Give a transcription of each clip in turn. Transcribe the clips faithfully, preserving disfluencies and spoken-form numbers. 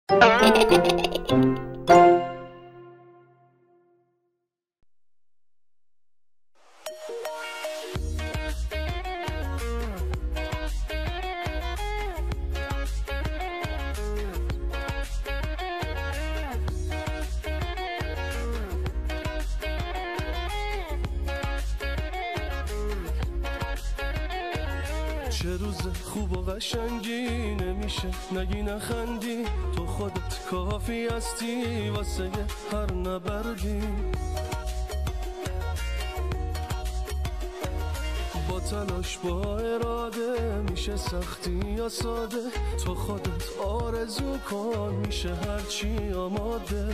چه روز خوب و قشنگی نمیشه نگی نخندی، تو خودت کافی هستی واسه هر نبردی. با تلاش با اراده میشه سختی یا ساده، تو خودت آرزو کن میشه هرچی آماده.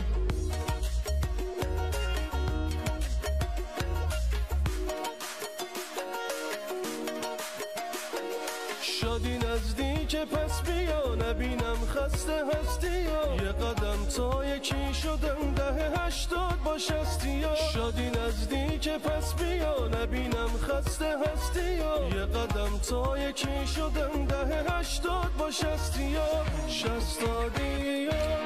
شادی نزدیک پس بیا نبینم خسته هستی یا یه قدم تا یکی شدم ده هشتاد با شستی یا شادی نزدیک پس بیا نبینم خسته هستی یا یه قدم تا یکی شدم ده هشتاد با شستی یا شستادی یا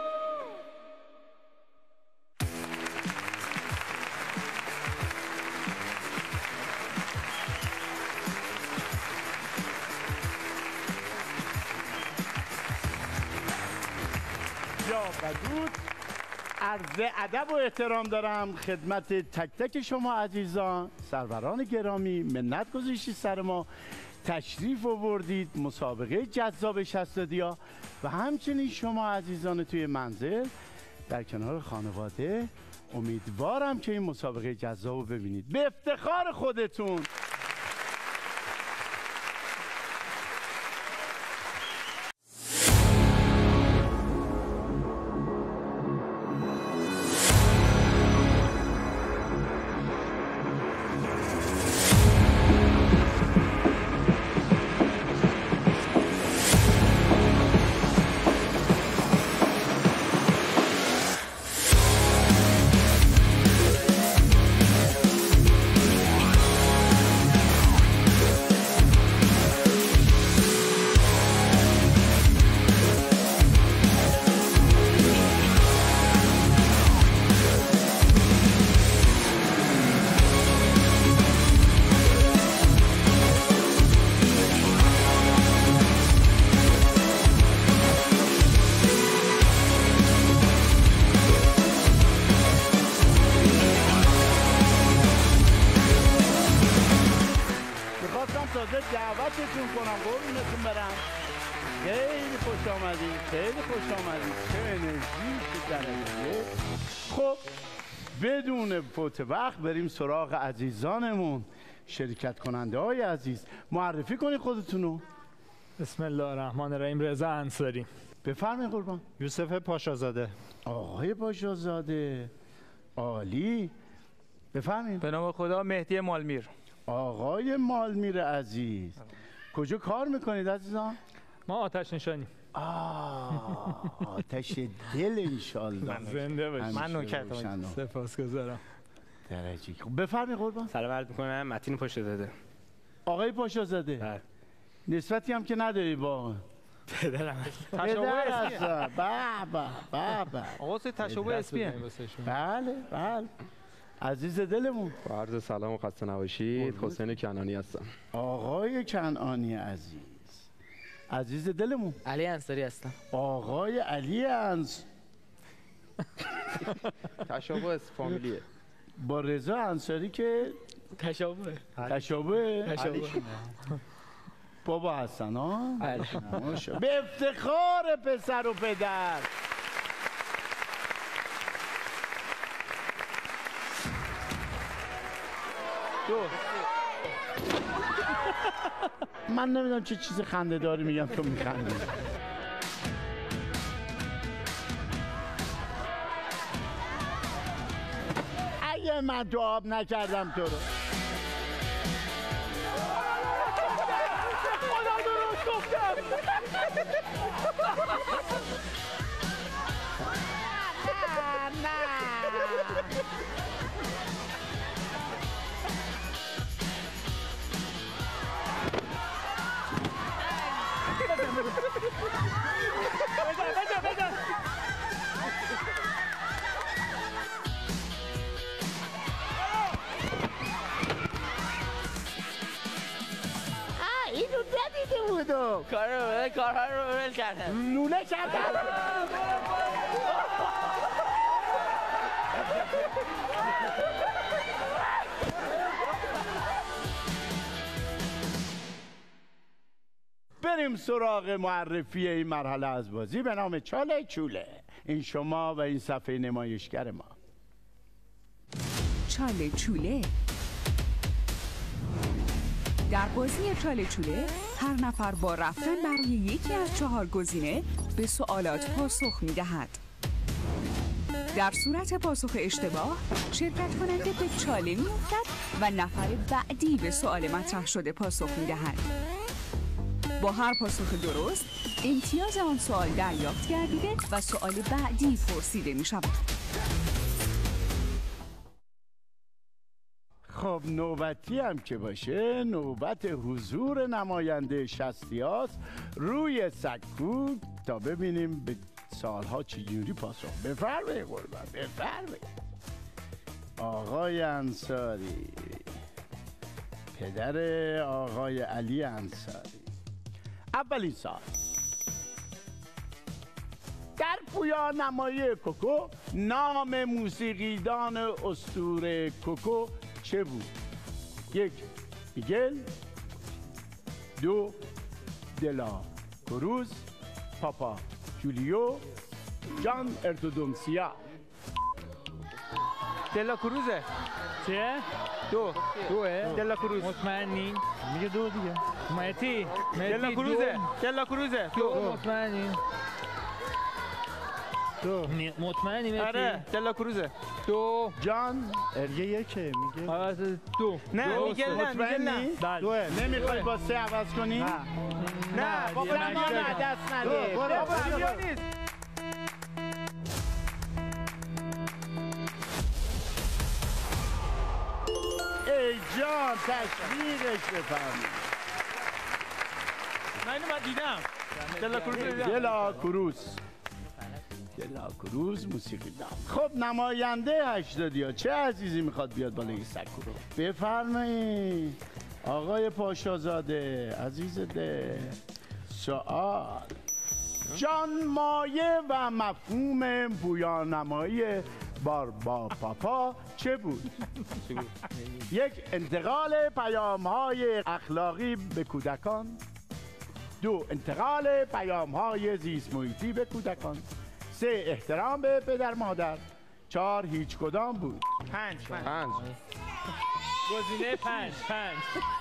بدود. عرض ادب و احترام دارم خدمت تک تک شما عزیزان، سروران گرامی. منت گذاشتید سر ما، تشریف آوردید مسابقه جذاب شصت‌ها و همچنین شما عزیزان توی منزل در کنار خانواده. امیدوارم که این مسابقه جذاب رو ببینید به افتخار خودتون. دعوتتون کنم قربونتون برم. خیلی خوش آمدید، خیلی خوش آمدید. چه انرژی، چه درجه. خب بدون فوت وقت بریم سراغ عزیزانمون، شرکت کننده های عزیز. معرفی کنید خودتونو. بسم الله الرحمن الرحیم. رضا انصاری. بفرمایید قربان. یوسف پاشازاده. آقای پاشازاده، عالی. بفرمایید. به نام خدا. مهدی مالمیر. آقای مالمیر عزیز، کجا کار میکنید عزیزان؟ ما آتش نشانیم. آه، آتش دل انشالله. زنده باشید. من نوکرتم. سپاسگزارم. درجه خوب. بفرمایید قربان. سلام عرض میکنم. متین پاشازاده. آقای پاشازاده. بله. نسبتی هم که نداری با پدرم. تشابه اسپی. بابا بابا. آقا سه تشابه اسپی. بله بله. عزیز دلمون. با عرض سلام و خسته نباشید. حسین کنعانی هستم. آقای کنعانی عزیز. عزیز دلمون. علی انصاری هستم. آقای علی انص. تشابه اس فامیلیه. با رضا انصاری که تشابه. تشابه. تشابه. بابا هستن ها. به افتخار پسر و پدر. دو. من نمیدونم چه چیز خنده داری میگم تو میخندی. اگه من تو آب نکردم تو رو. خدا درست گفتم. نه نه. تو؟ کار رو کارها رو ول کردم. لوله کردم. بریم سراغ معرفی این مرحله از بازی به نام چاله چوله. این شما و این صفحه نمایشگر ما. چاله چوله. در بازی چاله چوله هر نفر با رفتن برای یکی از چهار گزینه به سوالات پاسخ می دهد. در صورت پاسخ اشتباه شرکت کننده به چاله می افتد و نفر بعدی به سوال مطرح شده پاسخ می دهد. با هر پاسخ درست امتیاز آن سوال دریافت گردیده و سوال بعدی پرسیده می شود. خب نوبتی هم که باشه نوبت حضور نماینده شصتیاست روی سکو تا ببینیم به سالها چجوری پاسخ. بفرمایید قربان بفرمایید. آقای انصاری، پدر آقای علی انصاری. اولین سال، در پویا نمایی کوکو نام موسیقیدان اسطوره کوکو چه بود؟ یک، میگل. دو، دلا کروز. پاپا جولیو. جان ارتودونسیا. دلا کروزه. چیه؟ دو. دوه؟ دلا کروز. مطمئنی؟ میگه دو دیگه. مهدی دلا مهدی کروزه. دو دلا کروزه. دو مطمئنی؟ دو. می- مطمئنی مهدی؟ آره دلا کروزه. دو جان ارگه یکه میگه. آره دو نه دو. میگل نه میگل نه. بله. دوه. نمیخوای با سه عوض کنی؟ نه. نه بابا دیگه زمان نگه. دست دو. نده. برو. بابا بیا نیست. ای جان تشویقش بفرمایید. من اینو من دیدم. دلا کروز دیدم. دلا کروز. دلا کروز موسیقی دام. خب نماینده هشتادیا چه عزیزی میخواد بیاد بالا این سکو رو؟ بفرمایید آقای پاشازاده عزیز ده. سوال: جان مایه و مفهوم پویانمایی بار با پاپا چه بود؟ یک، انتقال پیام های اخلاقی به کودکان. دو، انتقال پیام های زیست محیطی به کودکان. سه، احترام به پدر مادر. چهار، هیچ کدام بود. پنج پنج. پنج. گزینه پنج پنج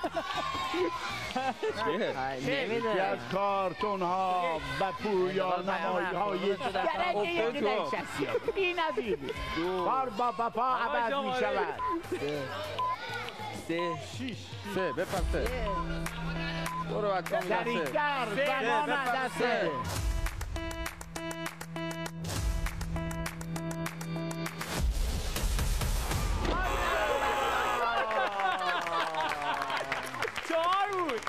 یکی از کارتون ها و پویانمایی های درجه یک در شخصیت بی نظیر بار با پاپا عوض می شود. سه. شیش. سه. بپر سه. برو بچه‌ها میگن سه. سریعتر زمان از دست نده. چهار بود.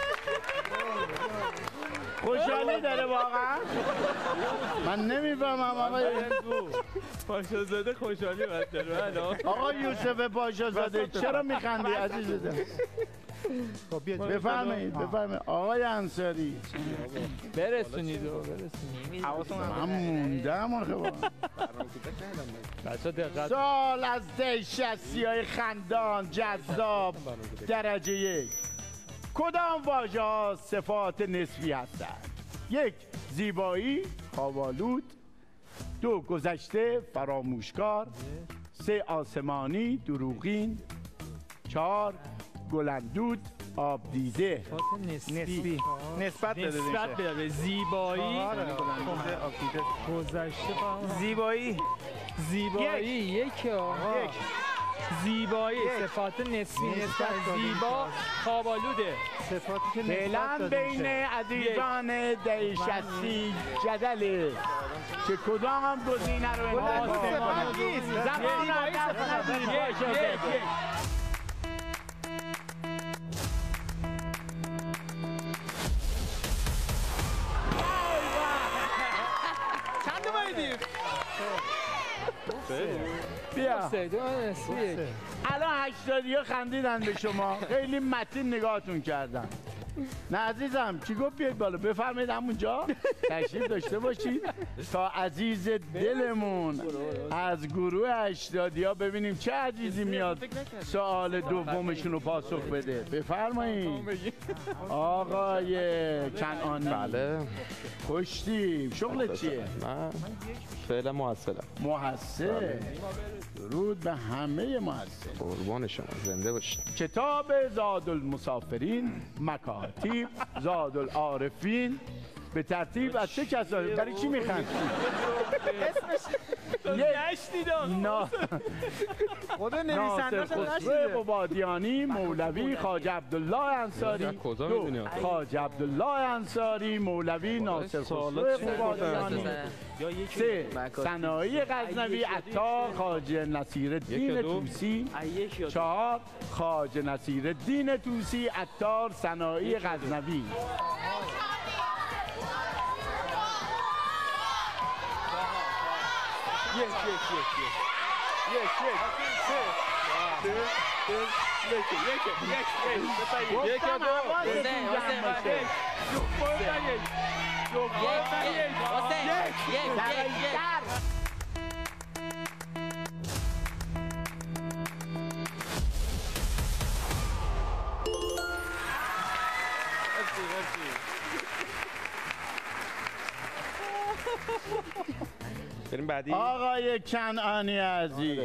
خوشحالی داره واقعا؟ من نمیفهمم آقای پاشازاده خوشحالی باید داره. آقا یوسف پاشازاده چرا میخندی عزیز دلم؟ خب بیا بفرمایید بفرمایید آقای انصاری. برسونید و برسونید. من موندم آخه واقعا. بچه دقت. سال از ده شصتی های خندان جذاب درجه یک. کدام واژه ها صفات نسبی هستند؟ یک، زیبایی خواب‌آلود. دو، گذشته فراموشکار. سه، آسمانی دروغین. چهار، گلندود آب دیده. نسبی. نسبت بده نسبت بشه. بده به زیبایی گذشته زیبایی. زیبایی یک آقا یک. زیبایی صفات نسبی نسبت زیبا خواب‌آلوده. صفاتی که نسبت فعلا داده بین میشه. عزیزان ده شصتی جدله که کدام گزینه رو انتخاب آسمان کنید. و زمان از دست ندید. یک یک یک چند تا بایدیم؟ بیا سه دو نسبی یک. الان هشتادی ها خندیدن به شما خیلی متین نگاهتون کردن. نه عزیزم چی گفت بیاید بالا بفرمایید همونجا تشریف داشته باشید تا عزیز دلمون از گروه اشتادیا ببینیم چه عزیزی میاد سوال دومشون رو پاسخ بده. بفرمایید آقای کنعانی. بله خوشتیم. شغلت چیه؟ من فعلا محصلم. محصل. درود به همه محصل. قربان شما زنده باشید. کتاب زاد المسافرین، مکاتیب، زاد العارفین به ترتیب از چه کسانی؟ برای چی میخند؟ نشنیدم. خود نویسنده‌اش ناصر قبادیانی، مولوی خواجه عبدالله انصاری. دو خواجه عبدالله انصاری، مولوی ناصر خسرو قبادیانی. سه سنایی غزنوی، عطار خواجه نصیرالدین طوسی. چهار خواجه نصیرالدین طوسی، عطار سنایی غزنوی. یک یک یک یک یک یک سه دو دو یک یک یک یک یک دو حسین حسین باشه دو یک دو یک حسین یک یک یک بریم بعدی. آقای کنعانی عزیز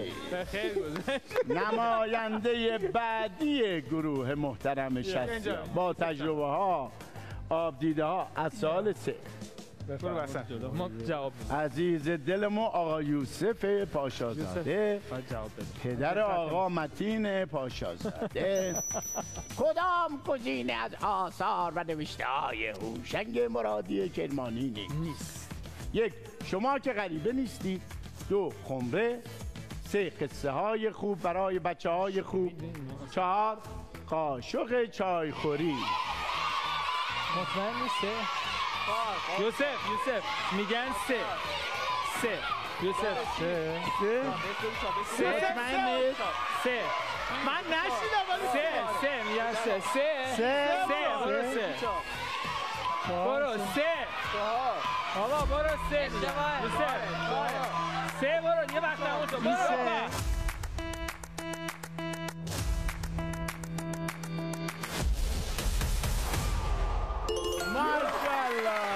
نماینده بعدی گروه محترم شستیا با تجربه ها آبدیده ها از سال سه. ما جواب عزیز دلمو آقا یوسف پاشازاده، پدر آقا متین پاشازاده. کدام گزینه از آثار و نوشته های هوشنگ مرادی کرمانی نیست؟ یک شما که غریبه نیستید. دو خمره. سه قصه های خوب برای بچه های خوب. چهار قاشق چای خوری. مطمئن نیسته؟ یوسف یوسف میگن سه سه یوسف سه سه سه مطمئنید؟ سه من نشیدم ولی سه سه میگن سه سه سه سه برو سه برو سه آقا برو سه یوسف سه برو یه وقت نمون شد برو بپر ماشاءالله.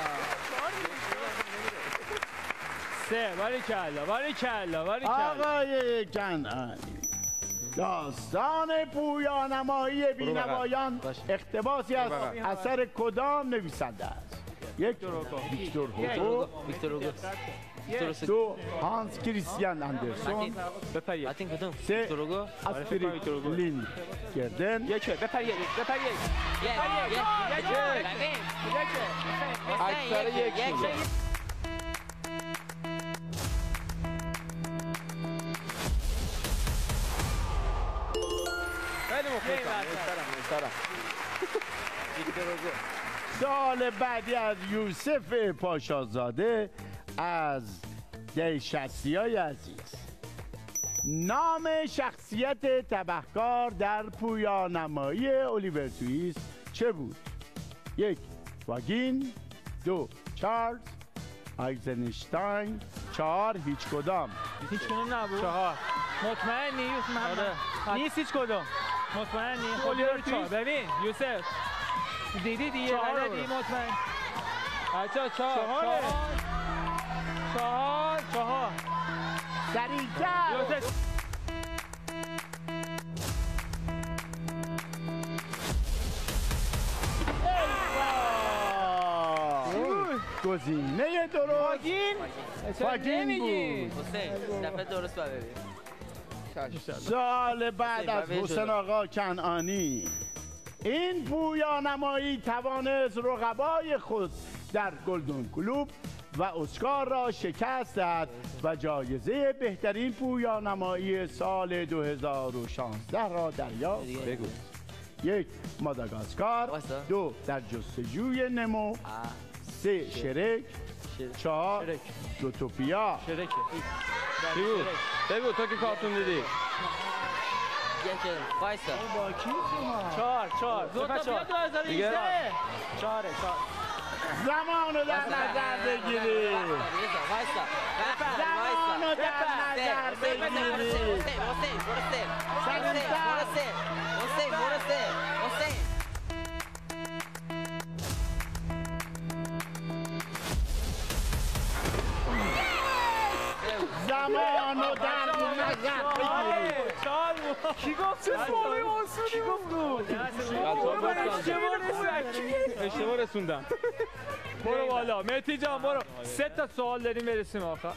سه باری کلا باری کلا باری کلا آقای کنعانی داستان پویانمایی بینوایان اقتباسی از اثر کدام نویسنده است؟ یک ویکتور هوگو. ویکتور هوگو دو هانس کریستیان اندرسون. بپرید سه استرید لین گردن. یک بپر یک بپر یک یک یک یک اکثر یک خیلی مخلصم. سال بعدی از یوسف پاشازاده از دی شصتیای عزیز. نام شخصیت تبهکار در پویانمایی الیور تویست چه بود؟ یک واگین. دو چارلز آیزنشتاین. چهار هیچ کدام. هیچ کدوم نبود چهار مطمئنی یوسف محمد آره. نیست هیچ کدوم. مطمئنی الیور خودت چهار تویست. ببین یوسف دیدی دیگه چهار بلدی رو. مطمئن بچه چهار چهاره. چهار چهار سریعتر. یوسف گزینه درست واگین واگین بود. حسین دفعه درست باید ببین. سال بعد از حسین، حسین آقا کنعانی این پویانمایی توانست رقبای خود در گلدن گلوب و اسکار را شکست دهد و جایزه بهترین پویانمایی سال دو هزار و شانزده را دریافت. بگو. یک ماداگاسکار. واسه. دو در جستجوی نمو. سه شرک. چهار زوتوپیا. شرکه بگو بگو تو که کارتون دیدی. یکی وایسا با کی شما؟ چهار چهار دو تا چهار دو هزار و هجده چهاره چهار زمان رو در نظر بگیری وایسا زمان رو در نظر بگیری حسین حسین برو سه برو سه حسین برو سه حسین زمان رو در نظر بگیری چهار بود کی گفت چه سوالی آسونی کی گفت اشتباه رسوندم. برو بالا مهدی جان برو سه تا سوال داریم برسیم آخر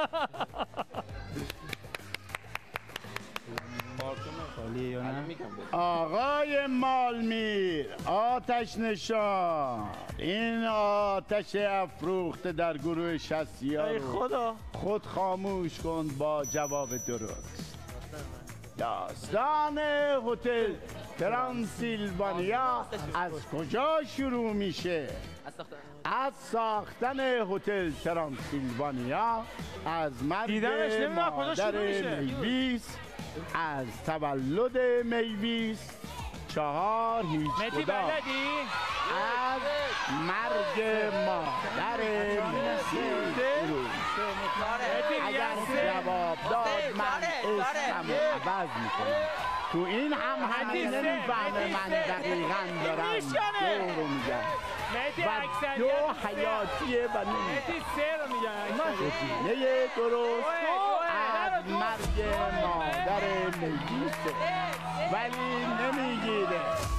آقای مالمیر آتش نشان این آتش افروخته در گروه شصتیا ای رو خدا خود خاموش کن با جواب درست. داستان هتل ترانسیلوانیا از کجا شروع میشه؟ از ساختن هتل ترانسیلوانیا، از مرگ دیدمش، نمیدونم کجا مادر شروع میشه. میویس، از تولد میویس، چهار هیچ مهدی خدا، بلدی؟ از مرگ مادر میویس شروع. اگر جواب داد من اسمم رو عوض میکنم. تو این هم همه نمیفهمه من دقیقا دارم دو رو میگم مهدی و اکثریت دو حیاتیه و نمیفهمه. مهدی سه رو میگن گزینه درست از مرگ مادر میویسه ولی نمیگیره.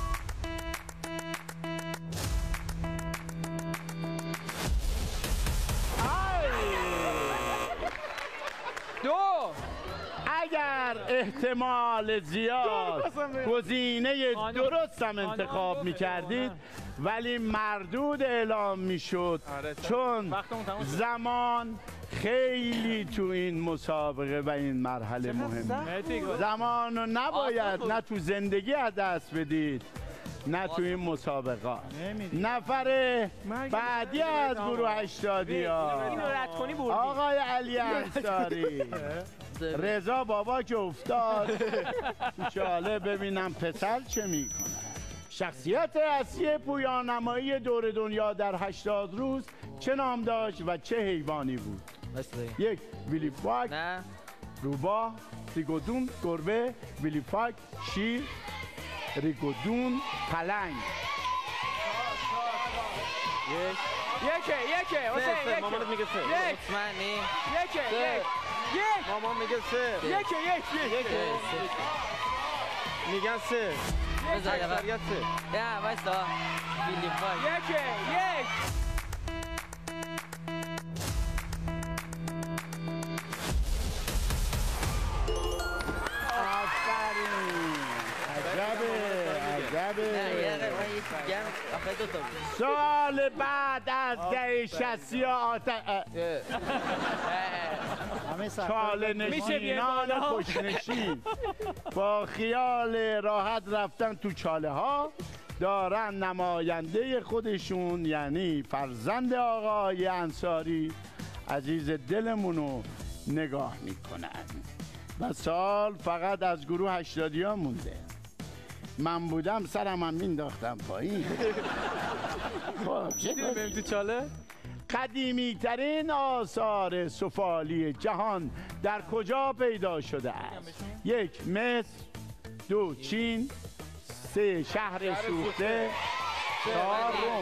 دو اگر احتمال زیاد گزینه درست هم انتخاب می کردید ولی مردود اعلام می شد چون زمان خیلی تو این مسابقه و این مرحله مهمه. زمان رو نباید نه تو زندگی از دست بدید نه تو این مسابقه. نفر بعدی از گروه هشتادی ها آقای علی انصاری. رضا بابا که افتاد تو چاله ببینم پسر چه میکنه. شخصیت اصلی پویانمایی دور دنیا در هشتاد روز چه نام داشت و چه حیوانی بود؟ یک ویلی فاک، روباه، ریگودون گربه، ویلی فاک شیر، ریگودون پلنگ. یک یکه یکه حسین یک مامانت میگه سه. یک مطمئنی یکه یک یک مامان میگه سه. یکه یک یک میگن سه. اکثریت سه. نه وایسا ویلی فاک یکه یک آفرین. عجبه عجبه. سال بعد از ده شصی آتش چاله نشینان خوشنشین با خیال راحت رفتن تو چاله ها دارن نماینده خودشون یعنی فرزند آقای انصاری عزیز دلمونو نگاه میکنن و سال فقط از گروه هشتادی ها مونده. من بودم سرم هم مینداختم پایین. خب بریم تو چاله قدیمی ترین آثار سفالی جهان در کجا پیدا شده است؟ یک مصر، دو چین، سه شهر سوخته، چهار روم.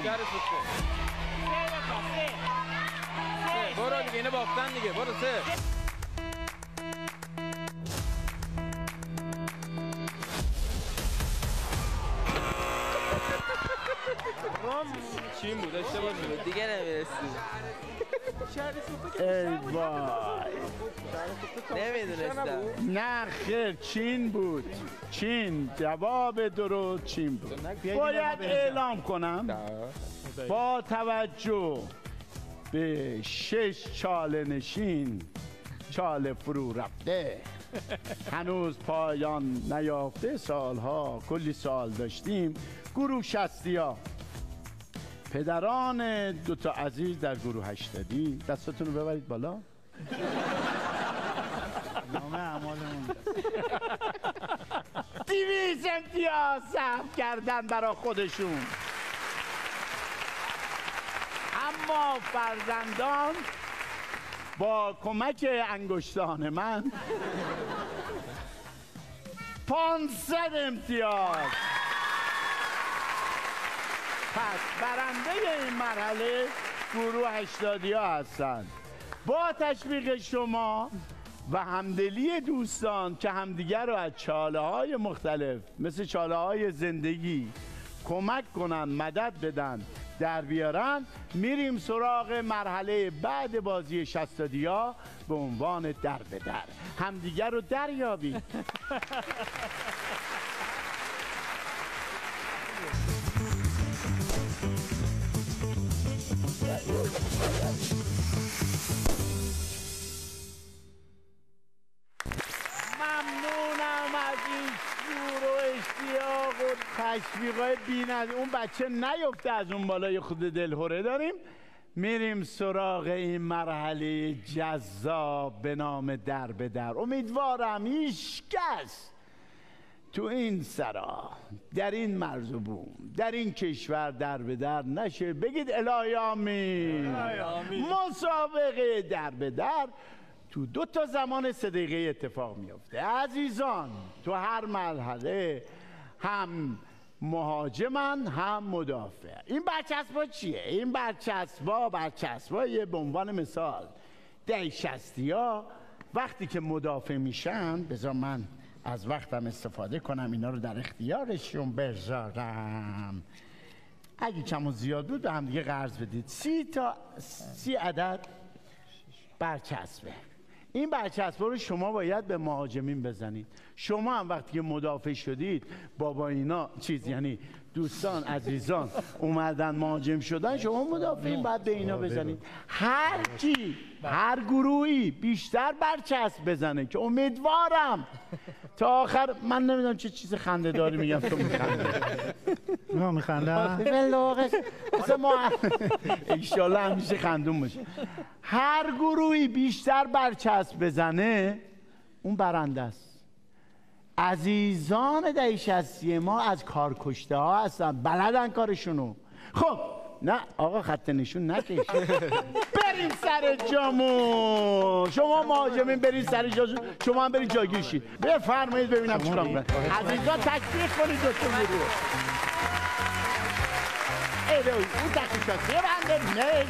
برو دیگه اینه باختن دیگه برو سه. چین بود اشتباه شد دیگه نمیرسی ای وای نمیدونستم نه خیر چین بود. چین جواب درست چین بود. باید اعلام کنم با توجه به شش چاله نشین چاله فرو رفته هنوز پایان نیافته سالها کلی سال داشتیم. گروه شصتیا پدران دوتا عزیز در گروه هشتادی دستاتون رو ببرید بالا. نامه اعمالمون دویست امتیاز ثبت کردن برای خودشون. اما فرزندان با کمک انگشتان من پانصد امتیاز. پس برنده این مرحله گروه هشتادی ها هستند. با تشویق شما و همدلی دوستان که همدیگر رو از چاله های مختلف مثل چاله های زندگی کمک کنن، مدد بدن، در بیارن، میریم سراغ مرحله بعد بازی شصتادی ها به عنوان در به در. همدیگر رو دریابید. ممنونم از این شور و اشتیاق و تشویقای بی‌نظیر. اون بچه نیفته از اون بالای خود دلهوره داریم. میریم سراغ این مرحله جذاب به نام در به در. امیدوارم هیچ کس تو این سرا، در این مرز و بوم، در این کشور در به در نشه. بگید الهی آمین. مسابقه در به در تو دو تا زمان سه دقیقه اتفاق میفته. عزیزان تو هر مرحله هم مهاجمن هم مدافع. این برچسبا چیه؟ این برچسبا برچسبای به عنوان مثال ده شصتی ها وقتی که مدافع میشن، بذار من از وقتم استفاده کنم اینا رو در اختیارشون بذارم. اگه کم و زیاد بود به هم دیگه قرض بدید. سی تا سی عدد برچسبه. این برچسبه رو شما باید به مهاجمین بزنید. شما هم وقتی که مدافع شدید بابا اینا چیز یعنی دوستان عزیزان اومدن مهاجم شدن، شما مدافعین بعد به اینا بزنید. هر کی هر گروهی بیشتر برچسب بزنه که امیدوارم تا آخر. من نمیدونم چه چیز خنده داری میگم تو میخنده. ما میخندم بلاغش مثل ما انشالله همیشه خندون باشه. هر گروهی بیشتر برچسب بزنه اون برنده است. عزیزان دهه شصتی ما از کار کشته ها هستن، بلدن کارشونو. خب نه آقا خط نشون نکش. بریم سر جامون. شما مهاجمین برید سر جاشون، شما هم برید جاگیر شید. بفرمایید ببینم چیکار می‌کنید. عزیزان تکبیر کنید دوستون رو. ایده اون دقیقاتی بنده نه.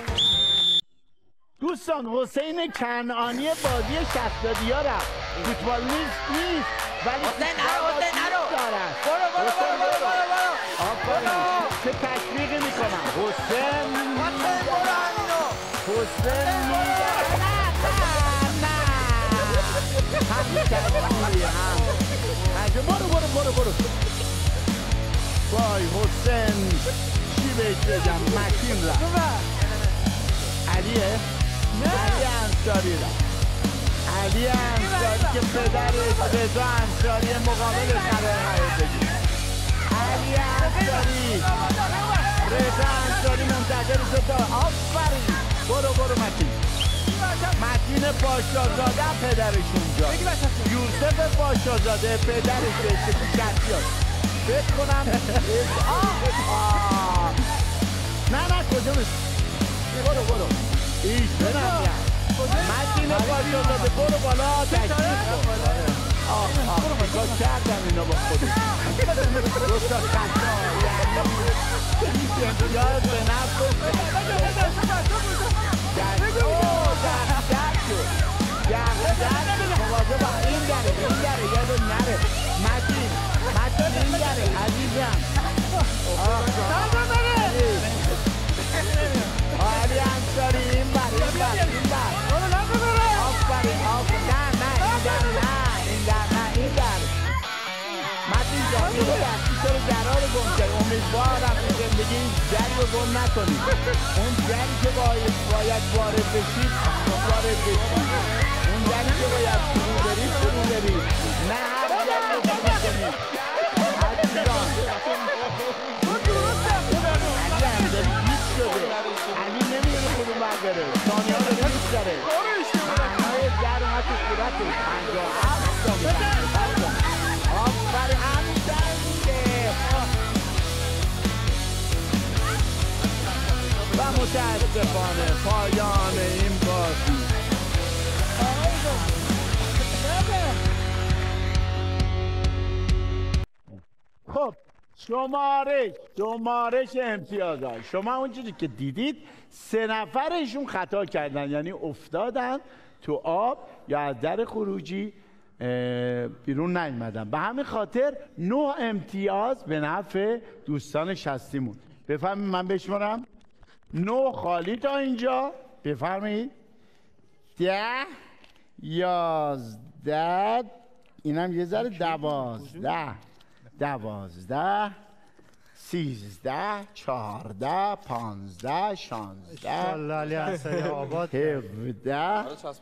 دوستان حسین کنعانی بازی شصتادی ها رفت. فوتبال نیست نیست ولی حسین نرو حسین نرو دارد. برو برو برو برو برو برو آفرین چه تشویقی میکنم. حسین حسین برو همینو. حسین میدارد. نه نه همین تشویقی هم برو برو برو برو. وای حسین چی بهش بگم. مکین رفت. علیه؟ علی انصاری رفت. علی انصاری که پدرش رضا انصاری مقابل قرار بگیر. علی انصاری رضا انصاری منتظر شده. آفرین برو برو متین. متین پاشازاده هم پدرش اونجا. یوسف پاشازاده پدرش بهشه تو شخصیات فکر کنم. نه نه کجا بست. برو برو ایشون هم یه متین پاشازاده برو بالا تشریف کن. آه آه نگاه کردم اینا با خودش دوستا خطا یعنی امتیاز به نفت در او در در شد در در مواظب با این دره این دره یادو نره. متین متین این دره عزیزم. علی انصاری این بر این بر این بر آفرین آفرین. نه نه این در نه این در نه این در. متین جان یه دستی تو رو درها رو گم کرد. امیدوارم تو زندگی این جری رو گم نکنید. اون جری که باید باید وارد بشید وارد بشید. اون جری که باید فرو برید فرو برید. نه هر جری رو گم نکنید. عزیزان علی همداری هیچ شده. علی نمیدونه کدوم برداره. ثانیه ها رو نیست داره. معنای در اومد تو صورتش. پنجاه هفت ثانیه. آفرین متاسفانه پایان این بازی. خب شمارش شمارش امتیازات شما اونجوری که دیدید سه نفرشون خطا کردن، یعنی افتادن تو آب یا از در خروجی بیرون نیومدن. به همین خاطر نه امتیاز به نفع دوستان شستیمون. بفرمایید من بشمارم. نه خالی تا اینجا. بفرمایید. ده یازده اینم یه ذره دوازده دوازده سیزده چهارده پانزده شانزده هفده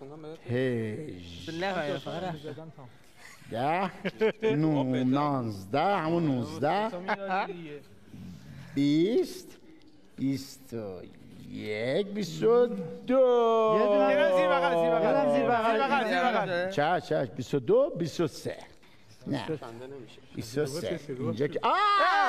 هجده نانزده همون نوزده بیست بیست و یک بیست و دو چه چه بیست و دو بیست و سه نه بیست و سه اینجا که آه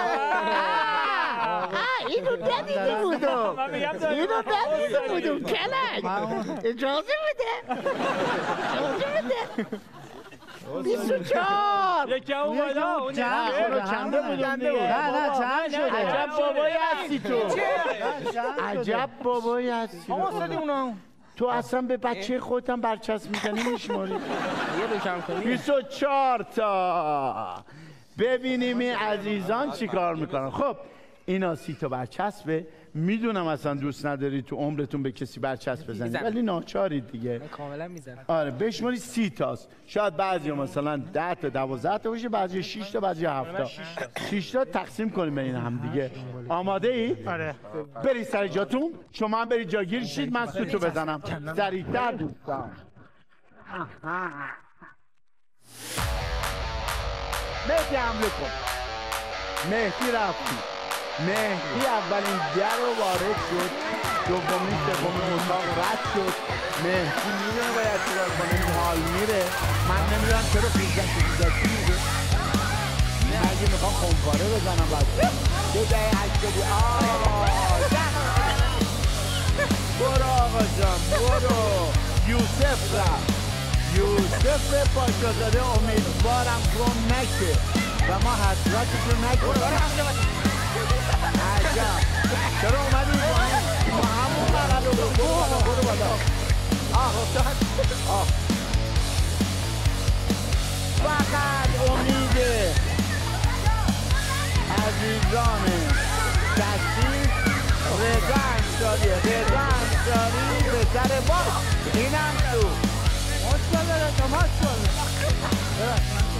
اینو ندیده بودم اینو ندیده بودم کلک اجازه بده اجازه بده بیست و چهار یکی اون بالا اون چنده بودم دیگه نه نه چند شده عجب بابایی هستی تو عجب بابایی هستی تو اصلا به بچه خودتم برچسب میزنی میشماری. بیست و چهار تا. ببینیم این عزیزان چی کار میکنن. خب اینا سی تا برچسبه. میدونم اصلا دوست نداری تو عمرتون به کسی برچسب بزنید ولی ناچارید دیگه. کاملا میزنم. آره بشماری سی تاست. شاید بعضی مثلا ده تا دوازده تا باشه، بعضی شش تا بعضی هفت تا. شش تا تقسیم کنیم بین هم دیگه. آماده ای؟ آره. برید سر جاتون. شما هم برید جاگیر شید من سوتو بزنم. سریعتر دوستان. مهدی حمله کن. مهدی رفتی. مهدی اولین در رو وارد شد، دومین سومین اتاق رد شد. مهدی میدونه باید چیکار کنه، این حال میره. من نمیدونم چرا فیزک فیزکی میگه. اگه میخوام خمپاره بزنم باید دو دهه هشتادی آه برو آقا جان برو. یوسف رفت. یوسف پاشازاده امیدوارم گم نشه و ما حسرتشو نکنیم. عجب چرا اومدی ما همون بغل رو برو بالا برو بالا. آه آه فقط امیده عزیزان دستی رضا انصاری رضا انصاری به سر با اینم تو ماشاءالله رضا ماشاءالله.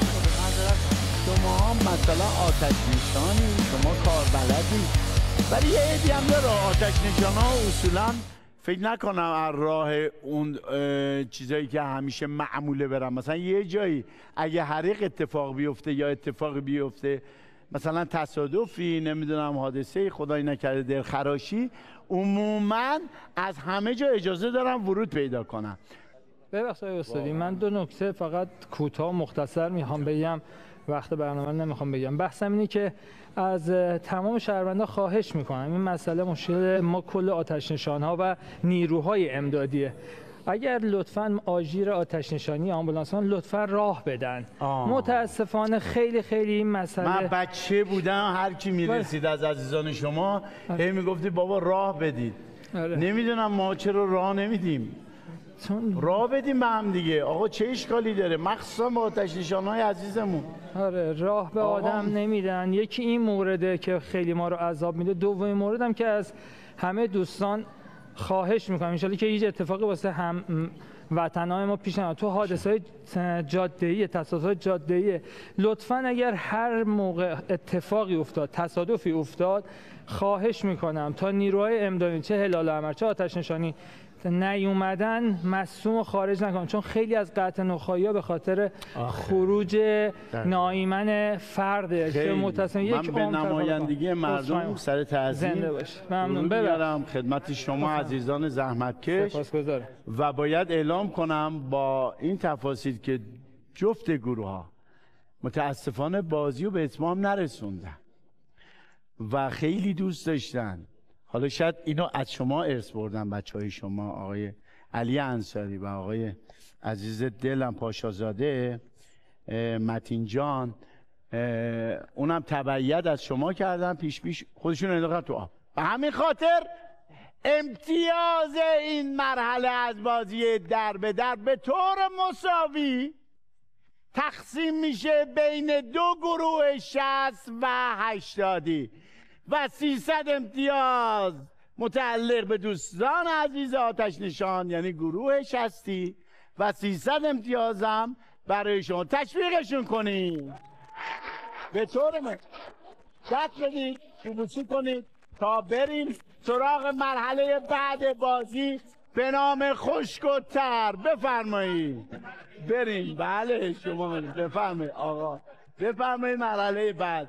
شما هم مثلا آتش نشانی، شما کار بلدی، ولی یه عیبی هم داره. آتش نشان ها اصولا فکر نکنم از راه اون چیزایی که همیشه معموله برم. مثلا یه جایی اگه حریق اتفاق بیفته یا اتفاقی بیفته، مثلا تصادفی نمیدونم حادثه خدای نکرده دلخراشی، عموما از همه جا اجازه دارم ورود پیدا کنم. ببخشید استادی من دو نکته فقط کوتاه مختصر میخوام بگم، وقت برنامه نمیخوام بگم. بحثم اینه که از تمام شهروندان خواهش میکنم این مسئله مشکل ما کل آتش نشان‌ها و نیروهای امدادیه. اگر لطفاً آژیر آتش نشانی آمبولانس‌ها لطفاً راه بدن. آه. متاسفانه خیلی خیلی این مسئله. من بچه بودم هر کی میرسید از عزیزان شما هی میگفتی بابا راه بدید. آره. نمیدونم ما چرا راه نمیدیم. راه بدیم به هم دیگه. آقا چه اشکالی داره مخصوصا با آتش نشان‌های عزیزمون. آره راه به آقا. آدم نمیدن. یکی این مورده که خیلی ما رو عذاب میده. دومین موردم که از همه دوستان خواهش میکنم ان شاءالله که هیچ اتفاقی واسه هم وطنای ما پیش نیاد. تو حادثه‌های جاده‌ای، تصادفات جاده‌ای، لطفاً اگر هر موقع اتفاقی افتاد، تصادفی افتاد، خواهش میکنم تا نیروهای امدادی چه هلال احمر چه آتش نشانی نیومدن مصدوم خارج نکنن، چون خیلی از قطع نخاعی‌ها به خاطر خروج ناایمن فرده که متصل یک من به نمایندگی مردم سر تعظیم ممنون برم خدمت شما عزیزان زحمتکش و باید اعلام کنم با این تفاصیل که جفت گروه ها متاسفانه بازی رو به اتمام نرسوندن و خیلی دوست داشتن حالا شاید اینو از شما ارث بردن بچه های شما، آقای علی انصاری و آقای عزیز دلم پاشازاده متین جان، اونم تبعیت از شما کردن، پیش پیش خودشون انداختن تو آب. به همین خاطر امتیاز این مرحله از بازی در به در به طور مساوی تقسیم میشه بین دو گروه شصت و هشتادی و سیصد امتیاز متعلق به دوستان عزیز آتش نشان، یعنی گروه شصتی، و سیصد امتیازم برای شما. تشویقشون کنید به طور من دست بدید، شروع کنید تا بریم سراغ مرحله بعد بازی به نام خشک و تر. بفرمایید بریم. بله شما بفرمایید آقا، بفرمایید مرحله بعد.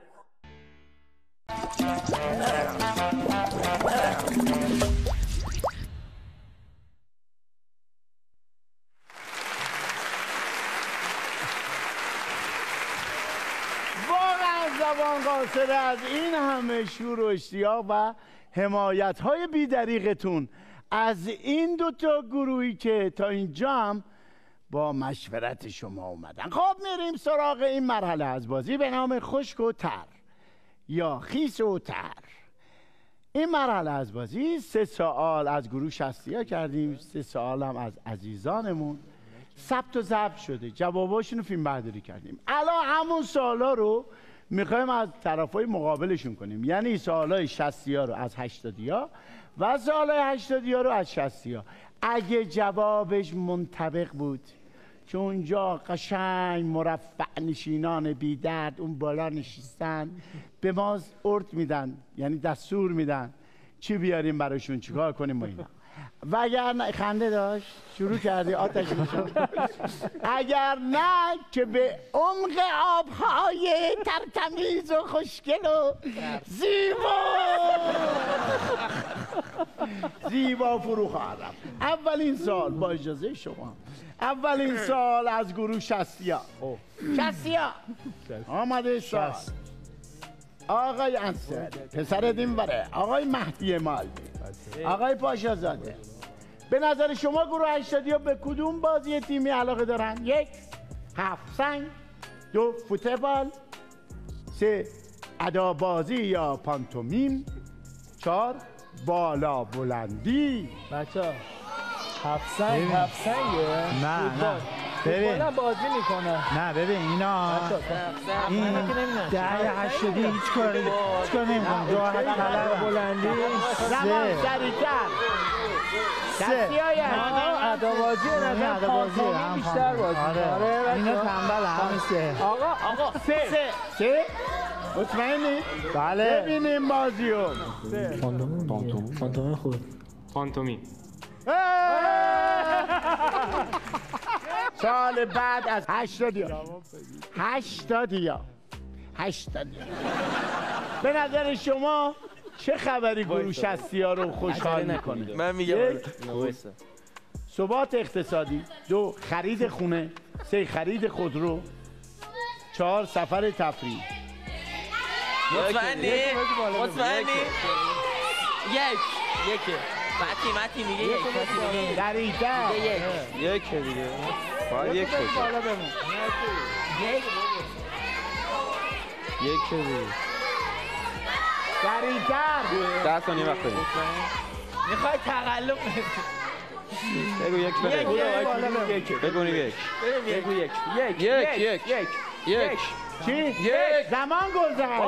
واقعا زبان قاصر از این همه شور و اشتیاق و حمایت های بی‌دریغتون از این دوتا گروهی که تا اینجا هم با مشورت شما اومدن. خب میریم سراغ این مرحله از بازی به نام خشک و تر یا خیس و تر. این مرحله از بازی سه سوال از گروه شصتیا کردیم، سه سوال هم از عزیزانمون ثبت و ضبط شده، جواباشون رو فیلم برداری کردیم. الان همون سوالا رو میخوایم از طرفای مقابلشون کنیم، یعنی سوالای شصتیا رو از هشتادیا و سوالای هشتادیا رو از شصتیا. اگه جوابش منطبق بود که اونجا قشنگ مرفع نشینان بی درد اون بالا نشستن به ما ارد میدن، یعنی دستور میدن چی بیاریم براشون، چیکار کنیم با اینا. و اگر نه خنده داشت شروع کردی آتش نشان. اگر نه که به عمق آبهای ترتمیز و خوشگل و زیبا زیبا فرو خواهدم. اولین سال با اجازه شما، اولین سال از گروه شصتیا. شصتیا آمده سال. آقای انصاری پسر دین بره، آقای مهدی مالدی، آقای پاشازاده، به نظر شما گروه هشتادیا به کدوم بازی تیمی علاقه دارن؟ یک، هفت سنگ. دو، فوتبال. سه، ادا بازی یا پانتومیم. چهار، بالا بلندی. بچه هفت سنگ هفت سنگه؟ نه نه ببین بازی میکنه. نه ببین اینا این ده هشتادی هیچ کار هیچ کار نمیکنه. راحت طلب بلندی. زمان سریعتر. سه ادابازی نظر پانتومیم بیشتر بازی. آره اینا تنبل هم سه. آقا آقا سه سه مطمئنی؟ بله ببینیم بازیو. پانتومیم پانتومیم خوب. پانتومیم. سال بعد از هشتادیا. هشتادیا هشتادیا به نظر شما چه خبری گروه شصتیا رو خوشحال میکنه؟ من میگم ثبات اقتصادی. دو، خرید خونه. سه، خرید خودرو. چهار، سفر تفریح. مطمئنی؟ مطمئنی؟ یک یک متی متی میگه یک دریده یک یک دیگه باید یک باشه. یک یک دیگه دریده ده ثانیه وقت داریم. میخوای تقلب بگو یک بده. بگو یک. بگو یک یک یک یک یک چی؟ یک زمان گذشت.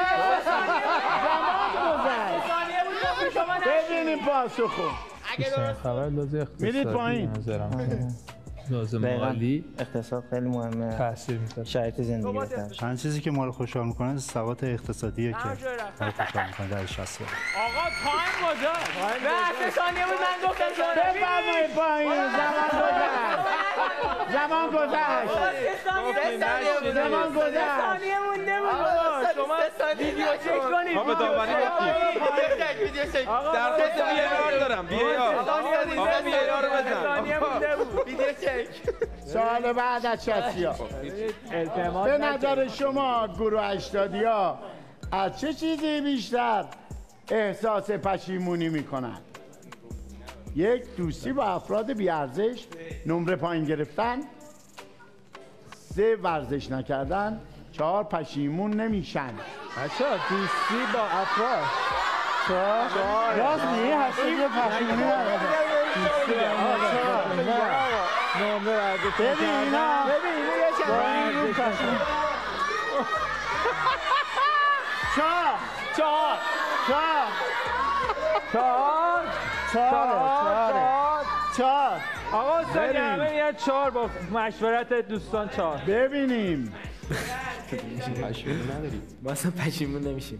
زمان گذشت. ببینیم پاسخو. خبر لازم اقتصادی میرید پایین. لازم مالی اقتصاد خیلی مهمه، تاثیر میذاره شرایط زندگی بهتر. چند چیزی که ما رو خوشحال میکنه ثبات اقتصادیه که ما رو خوشحال میکنه در شصتیا. آقا تایم گذاشت. ده ثانیه بود من گفتم بفرمایید پایین. زمان گذشت. زمان گذشت. زمان گذشت. ثانیه مونده بود. شما ویدیو چک کنید. ما به داوری رفتیم. درخواست بی ای آر دارم. بی ای آر. آقا بی ای آر رو بزن. ثانیه مونده بود. ویدیو چک. سال بعد از شصتیا به نظر شما گروه هشتادیا از چه چیزی بیشتر احساس پشیمونی میکنن. یک، دوستی با افراد بیارزش، نمره پایین گرفتن. سه، ورزش نکردن. چهار، پشیمون نمیشن. بچه دوستی با افراد. چهار راست میگی هستی یه پشیمونی نمره ورزش ببین اینا ببین اینو یه چند چهار چهار چهار چهار چهار چهار آقا سالی همه میاد چهار با مشورت دوستان چهار. ببینیم پشیمون نداری ما اصلا پشیمون نمیشیم.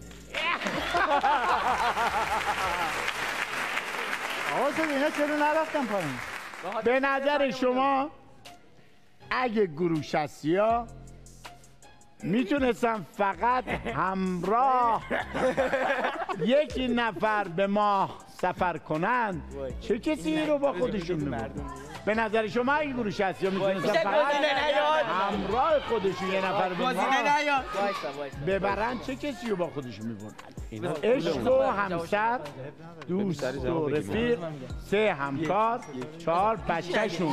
آقا سالی اینا چرا نرفتن پایین؟ به نظر شما اگه گروشستی ها میتونستن فقط همراه یکی نفر به ماه سفر کنن، چه کسی رو با خودشون میبرن؟ به نظر شما اگه گروشستی ها میتونستن فقط همراه خودشون یه نفر به ماه ببرن، چه کسی رو با خودشون میبرن؟ عشق و همسر، دوست و رفیق، سه همکار، چهار بچه‌شون.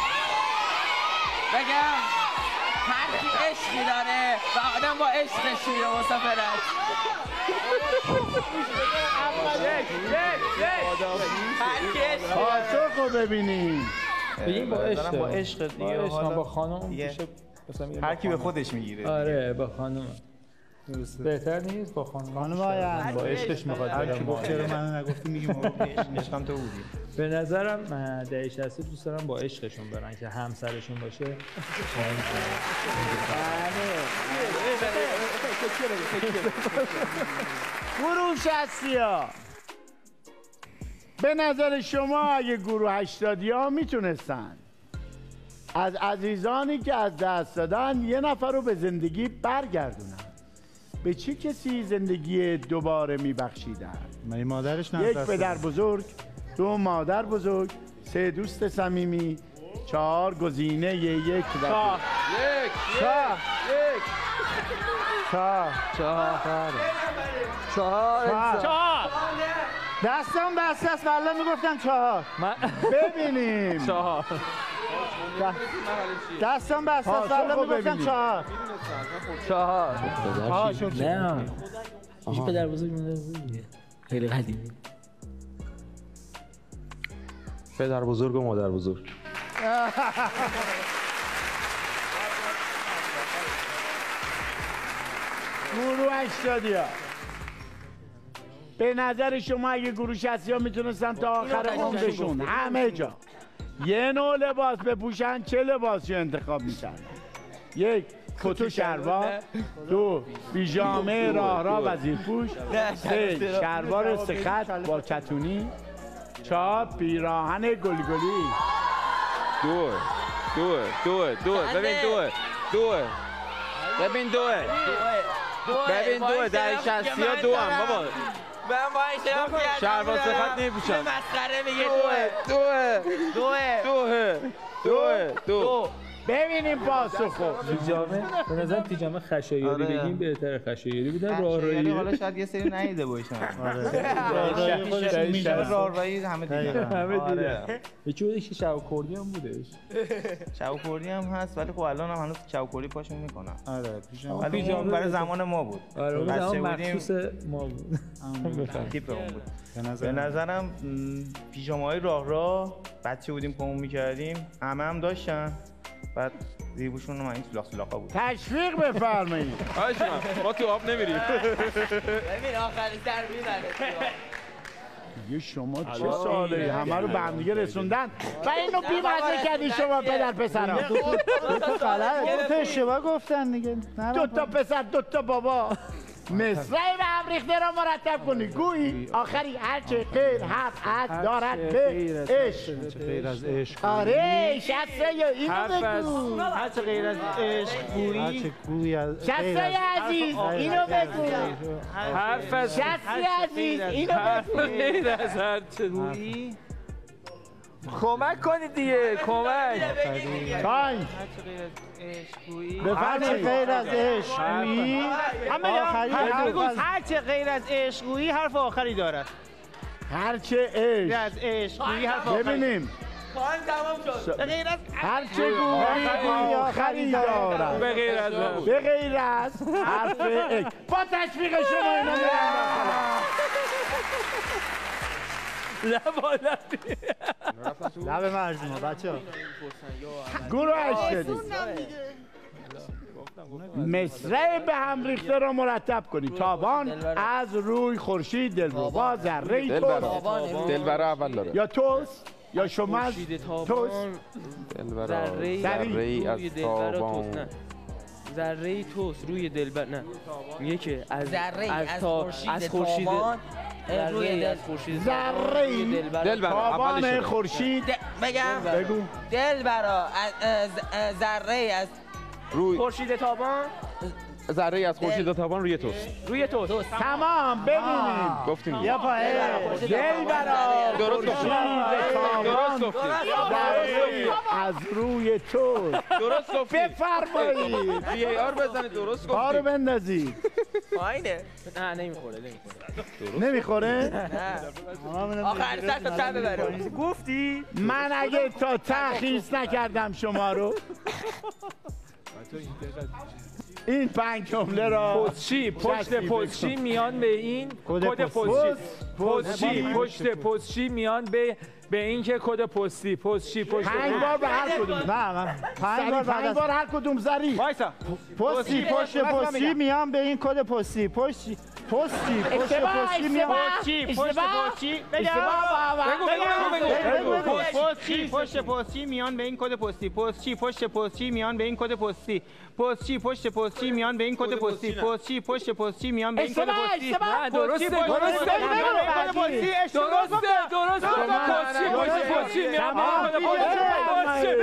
بگم هر کی عشقی داره و آدم با عشقش میره مسافرت. پاسخ رو ببینیم. بگیم با عشق با عشق دیگه، با خانم میشه هر کی به خودش میگیره. آره با خانم بهتر نیست با خانم. خانم آیند با عشقش میخواد برم. چرا منو نگفتی میگیم عشقم تو بودی. به نظرم ده شصت دوست دارم با عشقشون برن که همسرشون باشه. گروشستی ها به نظر شما اگه گروه هشتادی ها میتونستن از عزیزانی که از دست دادن یه نفر رو به زندگی برگردونن، به چه کسی زندگی دوباره میبخشیدن؟ من مادرش نه. یک، پدر بزرگ. دو، مادر بزرگ. سه، دوست صمیمی. چهار، گزینه یک. چهار یک چهار یک چهار چهار چهار چهار دستم بسته است والله میگفتم چهار. ببینیم چهار دستم بسته است والله میگفتم چهار. چهار نه آها پدر بزرگ مادر بزرگ خیلی قدیمی. پدر بزرگ و مادر بزرگ. گروه هشتادی ها به نظر شما اگه گروشستی ها میتونستن تا آخر عمرشون همه جا یه نوع لباس بپوشن، چه لباسی انتخاب میکردن؟ یک، کت و شلوار. دو، پیژامه راه راه وزیرپوش. سه، شلوار سه خط با کتونی. چهار، پیراهن گلگلی. دوه دوه دوه دوه ببین دوه دوه ببین دوه ببین دوه در شستی ها دو هم بابا. من با اشتراک کردم شلوار سه خط نمیپوشم. مسخره میگه دوه دوه دوه دوه دوه ببینیم پاسخو. پیجامه به نظر پیجامه خشایاری بگیم بهتره. خشایاری بودن راهرویی. حالا شاید یه سری ندیده باشن. آره راهرویی همه دیدن. همه دیدن. یکی بوده که شاوکردی هم بودش. شاوکردی هم هست ولی خب الان هم هنوز شاوکردی پاشون میکنن. آره پیژامه پیژامه برای زمان ما بود. آره اون مخصوص ما بود. تیپ اون بود. به نظرم پیژامه‌های راه راه بچه بودیم پامون می‌کردیم، همه هم داشتن. بعد زیبوشون رو من این سلاخ سلاخا بود. تشویق بفرمایید. آیش من ما تو آب نمیریم. ببین آخری در میبره. یه شما چه ساله همه رو به هم دیگه رسوندن و اینو بی‌مزه کردی شما پدر پسرا. دو تا غلط دو تا اشتباه گفتن دیگه. دو تا پسر دو تا بابا. مصرعی به هم ریخته را مرتب کنی. گویی آخری هرچه غیر حق حق دارد به عشق. غیر از عشق. آره شسته یا اینو بگو. هرچه غیر از عشق گویی. هرچه گویی از شسته عزیز اینو بگو. حرف از شسته عزیز اینو بگو. غیر از هرچه گویی. کمک کنید دیگه کمک تایم بفرمایید غیر از عشقگویی هرچه غیر از عشقگویی حرف آخری دارد هرچه عشق از عشقگویی حرف آخری ببینیم تایم تمام شد به غیر از هرچه گویی آخری دارد به غیر از به غیر از حرف عشق با تشویق شما اینا لب مجنون بچه ها گروه شدید مصرع به هم ریخته را مرتب کنید تابان از روی خورشید دلربا ذره توست دلبره اول داره یا توست یا شما توست دلبره ذره از تابان ذره توست روی دلبر نه میگه که از ذره از از تا خورشید از خورشید تابان روی از خورشید ذره دلبره تابان خورشید بگم بگو دلبرا از ذره از روی خورشید تابان ذره از خورشید تابان روی توست روی توست تمام ببینیم گفتیم یا پای دلبرا درست گفتید درست گفتید از روی توست درست گفتید بفرمایید وی ای آر بزنید درست کارو گفتید بندازید پایینه نه نمیخوره نمیخوره نمیخوره آخر سر تا ته ببره گفتی من اگه تا ته خیس نکردم شما رو این پنج جمله را پستچی پشت پستچی میان به این کد پستچی پستچی پشت پستچی میان به به این که کد پستی پستچی پشت پنج بار به هر کدوم نه من پنج بار پنج بار هر کدوم زری وایسا پستی پشت پستی میان به این کد پستی پستی پستی پشت پستی میان پستچی پشت پستچی بگم پستچی پشت پستی میان به این کد پستی پستچی پشت پستی میان به این کد پستی پستچی پشت پستی میان به این کد پستی پستچی پشت پستی میان به این کد پستی درسته درسته درسته درسته پستچی پشت پستچی میان به این کد پستی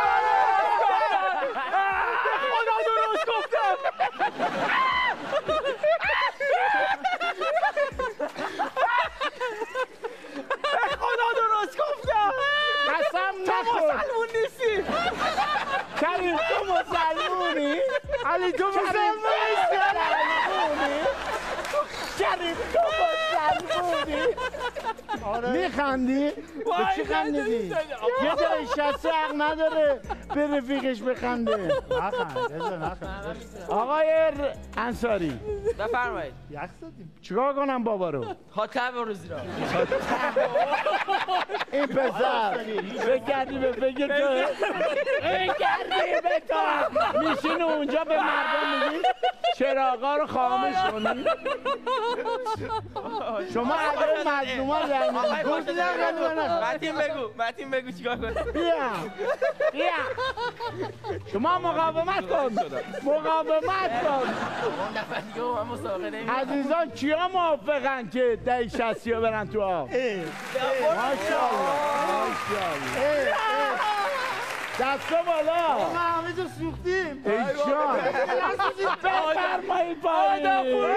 خدا درست گفتم خدا درست گفتم قسم نخور تو مسلمون نیستی کریم تو مسلمونی علی تو مسلمونی کریم تو مسلمونی میخندی؟ به چی خندیدی؟ یه جای شسته حق نداره به رفیقش بخنده نخند رضا نخند آقای انصاری بفرمایید چیکار کنم بابا رو؟ خاطر بروزی را این پسر بگردی به فکر تو بگردی به تو میشین اونجا به مردم میگی چراغا رو خاموش کنی شما اگر مظلوما گفتی متین بگو متین بگو چیکار کنی بیا بیا شما مقاومت کن مقاومت کن عزیزان کیا موافقن که ده شصتی ها برن تو آب ماشاءالله دستا بالا ما همه جا سوختیم ای جان بفرمایید پایین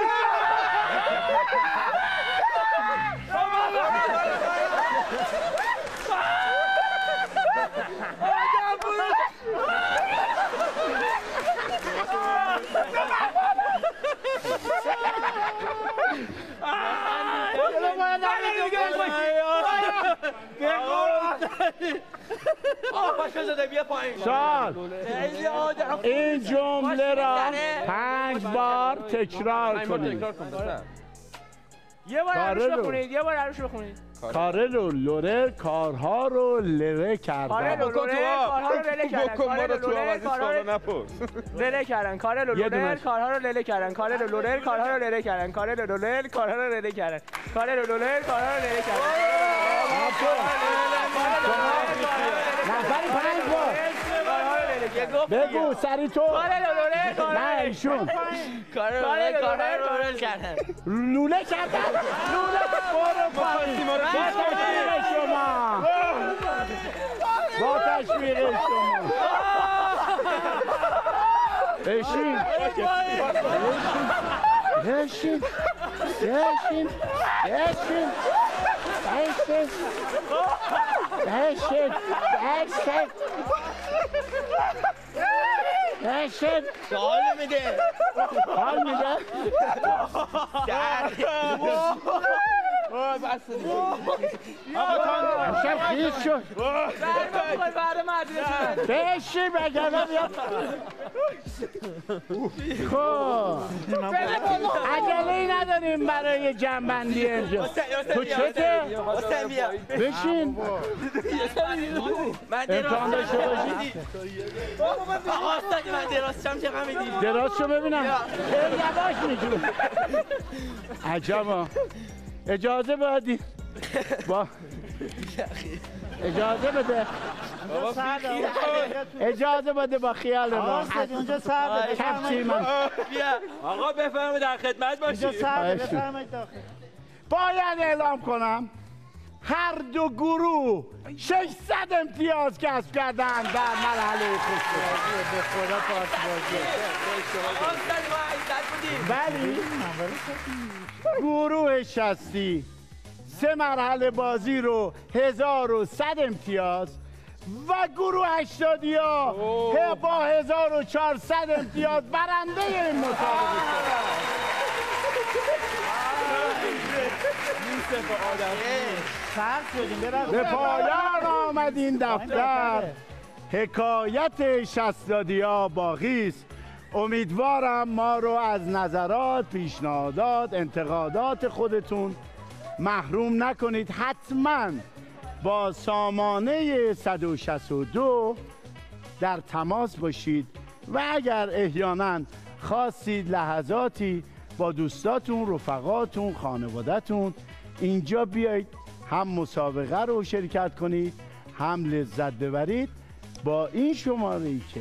شاد این جمله را پنج بار تکرار کنید یه بار عروش بخونید یه بار عروش بخونید کارل و لوره کارها رو لره کردن کارل و لوره کارها رو لله کردن کارل و لوره کارها رو لله کردن کارل و لوره کارها رو لله کردن کارل و لوره کارها رو لله کردن کارل و لوره کارها رو لله کردن کارل و لوره کارها رو لله کردن نفری پنج بار بگو سری تو نه ایشون کارل و لوره کارها رو لله کردن لوله کردن لوله برو پایین با تشویق شما با تشویق شما بشین بشین بشین بشین بشین بشید بشید بشید حال میده حال میده امشب خیز شد بشید بگرده بیاد خب عجله‌ای نداریم برای جمع‌بندی اینجا تو چته؟ بشین امتحان داشته باشی من درازشم چقدر میدیم دراز شو ببینم یواش میجون عجبا اجازه بدی با اجازه بده اجازه بده با خیال راحت اونجا سرده کفچی من آقا بفرمایید در خدمت باشید اینجا سرده بفرمایید داخل باید اعلام کنم هر دو گروه ششصد امتیاز کسب کردن در مرحله خصوصی به خدا پاس بازی ولی گروه شصتی سه مرحله بازی رو هزار و صد امتیاز و گروه هشتادی ها با هزار و چهارصد امتیاز برنده این مسابقه به پایان آمد این دفتر حکایت شصتادی ها باقی است. امیدوارم ما رو از نظرات، پیشنهادات، انتقادات خودتون محروم نکنید. حتما با سامانه صد و شصت و دو در تماس باشید و اگر احیانا خواستید لحظاتی با دوستاتون، رفقاتون، خانوادتون اینجا بیایید هم مسابقه رو شرکت کنید هم لذت ببرید با این شماره‌ای که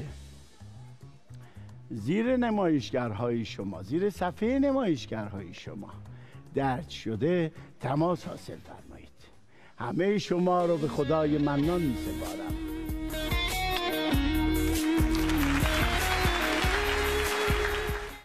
زیر نمایشگرهای شما، زیر صفحه نمایشگرهای شما درج شده تماس حاصل فرمایید. همه شما رو به خدای منان می‌سپارم.